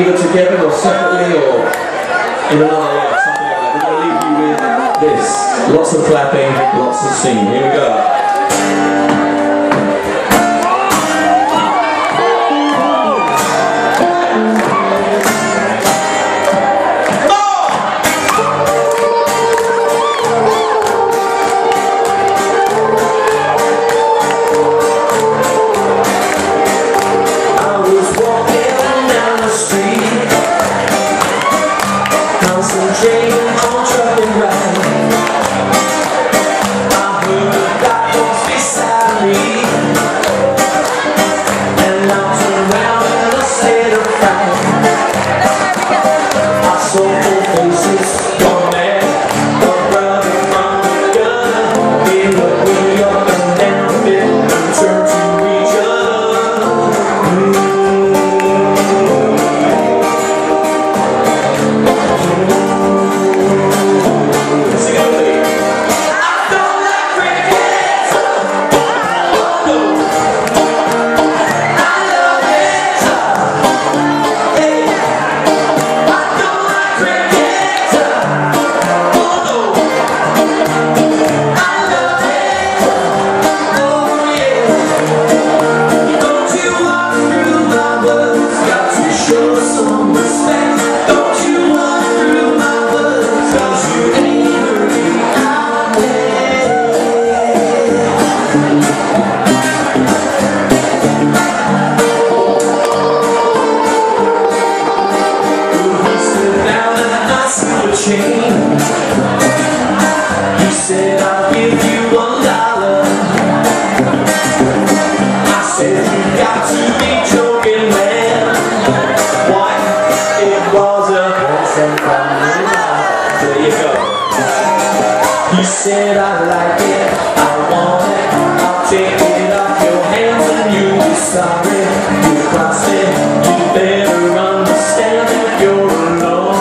either together or separately or in another way, something like that. We're going to leave you with this. Lots of clapping, lots of singing. Here we go. He said, I'll give you $1. I said, you got to be joking, man. Why? It was a present from me. There you go. He said, I like it, I want it, I'll take it off your hands and you'll be sorry. You crossed it, you better understand that you're alone.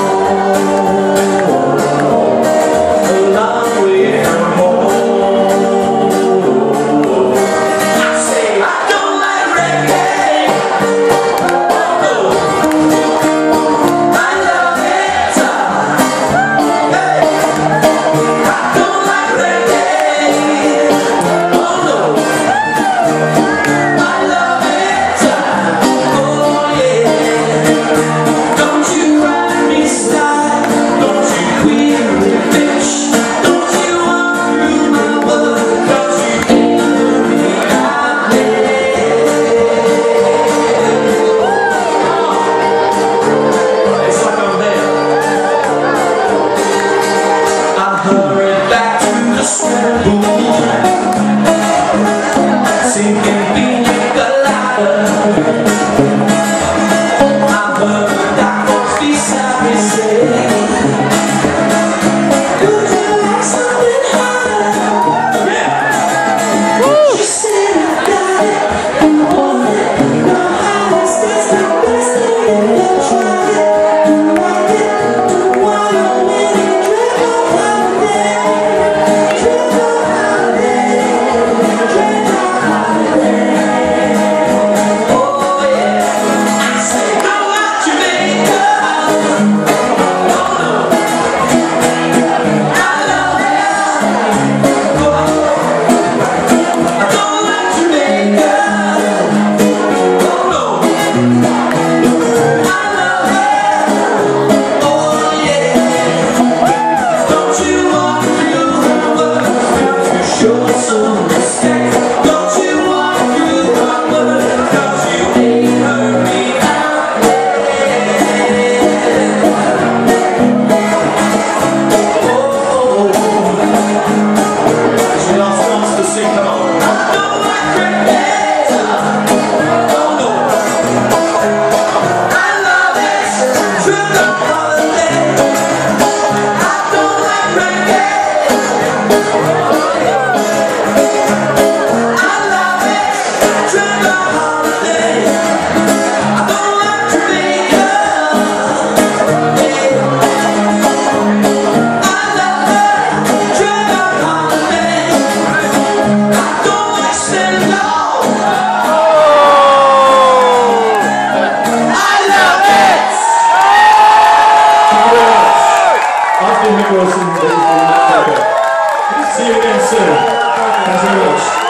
Mick Wilson, ladies and gentlemen. See you again soon. Thanks very much.